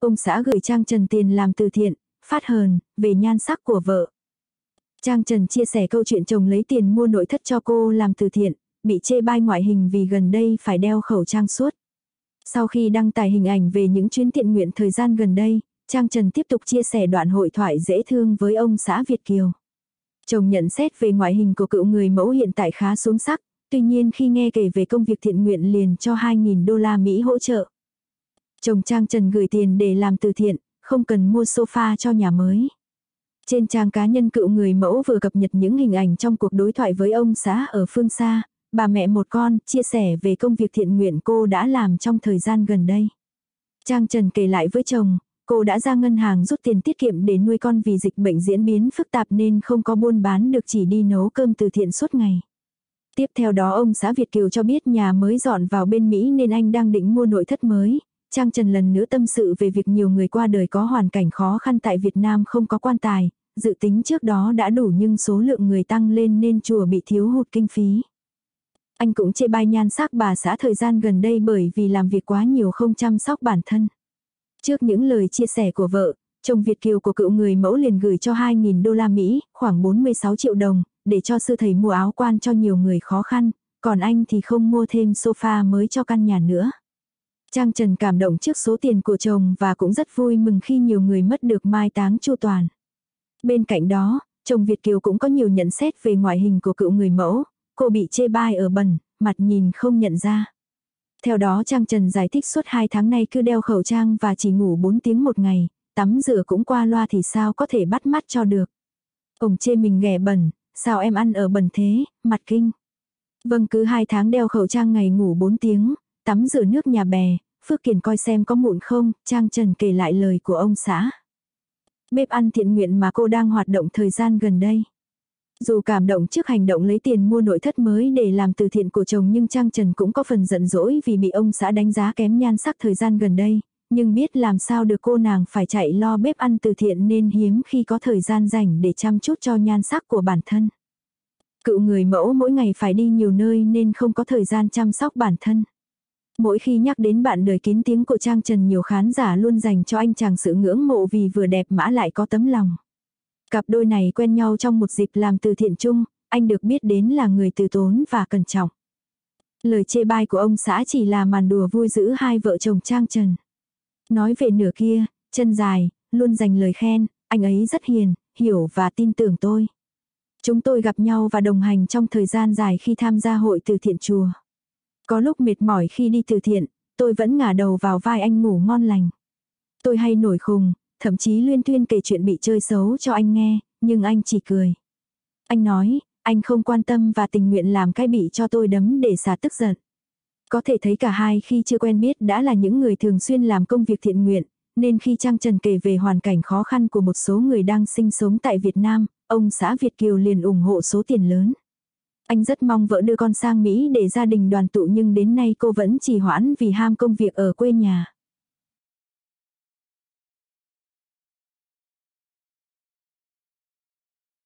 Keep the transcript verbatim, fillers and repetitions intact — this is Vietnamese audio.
Ông xã gửi Trang Trần tiền làm từ thiện, phát hờn, về nhan sắc của vợ. Trang Trần chia sẻ câu chuyện chồng lấy tiền mua nội thất cho cô làm từ thiện, bị chê bai ngoại hình vì gần đây phải đeo khẩu trang suốt. Sau khi đăng tải hình ảnh về những chuyến thiện nguyện thời gian gần đây, Trang Trần tiếp tục chia sẻ đoạn hội thoại dễ thương với ông xã Việt Kiều. Chồng nhận xét về ngoại hình của cựu người mẫu hiện tại khá xuống sắc, tuy nhiên khi nghe kể về công việc thiện nguyện liền cho hai nghìn đô la Mỹ hỗ trợ. Chồng Trang Trần gửi tiền để làm từ thiện, không cần mua sofa cho nhà mới. Trên trang cá nhân cựu người mẫu vừa cập nhật những hình ảnh trong cuộc đối thoại với ông xã ở phương xa, bà mẹ một con, chia sẻ về công việc thiện nguyện cô đã làm trong thời gian gần đây. Trang Trần kể lại với chồng, cô đã ra ngân hàng rút tiền tiết kiệm để nuôi con vì dịch bệnh diễn biến phức tạp nên không có buôn bán được, chỉ đi nấu cơm từ thiện suốt ngày. Tiếp theo đó ông xã Việt Kiều cho biết nhà mới dọn vào bên Mỹ nên anh đang định mua nội thất mới. Trang Trần lần nữa tâm sự về việc nhiều người qua đời có hoàn cảnh khó khăn tại Việt Nam không có quan tài, dự tính trước đó đã đủ nhưng số lượng người tăng lên nên chùa bị thiếu hụt kinh phí. Anh cũng chê bai nhan sắc bà xã thời gian gần đây bởi vì làm việc quá nhiều không chăm sóc bản thân. Trước những lời chia sẻ của vợ, chồng Việt Kiều của cựu người mẫu liền gửi cho hai nghìn đô la Mỹ, khoảng bốn mươi sáu triệu đồng, để cho sư thầy mua áo quan cho nhiều người khó khăn, còn anh thì không mua thêm sofa mới cho căn nhà nữa. Trang Trần cảm động trước số tiền của chồng và cũng rất vui mừng khi nhiều người mất được mai táng chu toàn. Bên cạnh đó, chồng Việt Kiều cũng có nhiều nhận xét về ngoại hình của cựu người mẫu, cô bị chê bai ở bẩn, mặt nhìn không nhận ra. Theo đó Trang Trần giải thích suốt hai tháng nay cứ đeo khẩu trang và chỉ ngủ bốn tiếng một ngày, tắm rửa cũng qua loa thì sao có thể bắt mắt cho được. Ông chê mình ghẻ bẩn, sao em ăn ở bẩn thế, mặt kinh. Vâng, cứ hai tháng đeo khẩu trang ngày ngủ bốn tiếng, tắm rửa nước nhà bè, Phước Kiền coi xem có mụn không, Trang Trần kể lại lời của ông xã. Bếp ăn thiện nguyện mà cô đang hoạt động thời gian gần đây. Dù cảm động trước hành động lấy tiền mua nội thất mới để làm từ thiện của chồng nhưng Trang Trần cũng có phần giận dỗi vì bị ông xã đánh giá kém nhan sắc thời gian gần đây, nhưng biết làm sao được cô nàng phải chạy lo bếp ăn từ thiện nên hiếm khi có thời gian rảnh để chăm chút cho nhan sắc của bản thân. Cựu người mẫu mỗi ngày phải đi nhiều nơi nên không có thời gian chăm sóc bản thân. Mỗi khi nhắc đến bạn đời kín tiếng của Trang Trần nhiều khán giả luôn dành cho anh chàng sự ngưỡng mộ vì vừa đẹp mã lại có tấm lòng. Cặp đôi này quen nhau trong một dịp làm từ thiện chung, anh được biết đến là người từ tốn và cẩn trọng. Lời chê bai của ông xã chỉ là màn đùa vui giữ hai vợ chồng Trang Trần. Nói về nửa kia, chân dài, luôn dành lời khen, anh ấy rất hiền, hiểu và tin tưởng tôi. Chúng tôi gặp nhau và đồng hành trong thời gian dài khi tham gia hội từ thiện chùa. Có lúc mệt mỏi khi đi từ thiện, tôi vẫn ngả đầu vào vai anh ngủ ngon lành. Tôi hay nổi khùng, thậm chí luyên thuyên kể chuyện bị chơi xấu cho anh nghe, nhưng anh chỉ cười. Anh nói, anh không quan tâm và tình nguyện làm cái bị cho tôi đấm để xả tức giận. Có thể thấy cả hai khi chưa quen biết đã là những người thường xuyên làm công việc thiện nguyện, nên khi Trang Trần kể về hoàn cảnh khó khăn của một số người đang sinh sống tại Việt Nam, ông xã Việt Kiều liền ủng hộ số tiền lớn. Anh rất mong vợ đưa con sang Mỹ để gia đình đoàn tụ nhưng đến nay cô vẫn trì hoãn vì ham công việc ở quê nhà.